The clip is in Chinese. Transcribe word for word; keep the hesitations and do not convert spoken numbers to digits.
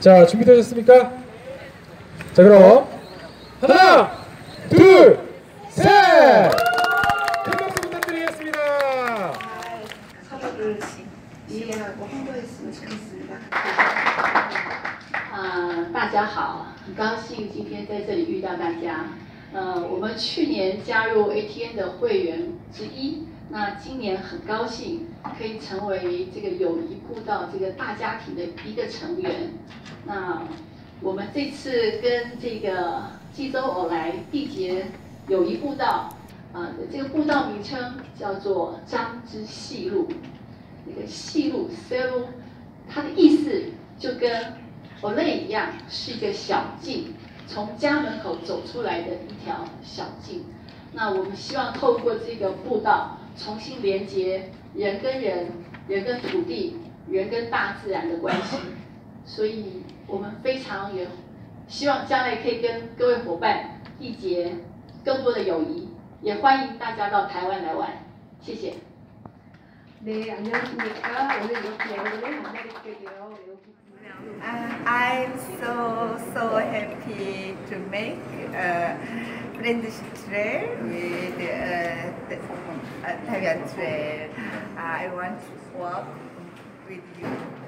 자, 준비되셨습니까? 자, 그럼 하나, 둘, 셋! 큰 박수 부탁드리겠습니다. 서로를 이해하고 홍보했으면 좋겠습니다. 啊，大家好，很高兴今天在这里遇到大家。呃，我们去年加入 A T N 的会员之一，那今年很高兴可以成为这个友谊步道这个大家庭的一个成员。那我们这次跟这个济州偶来缔结友谊步道，啊、呃，这个步道名称叫做张之细路。那个细路 （Selu）， 它的意思就跟 Olay 一样，是一个小径，从家门口走出来的一条小径。那我们希望透过这个步道，重新连接人跟人、人跟土地、人跟大自然的关系。所以我们非常也希望将来可以跟各位伙伴缔结更多的友谊，也欢迎大家到台湾来玩。谢谢。 네, 안녕하십니까. 오늘 이렇게 여러분을 만나뵙게 되어 매우 기쁩니다. Uh, I'm so so happy to make a friendship trail with uh, the, uh, Taiwan Trail. I want to walk with you.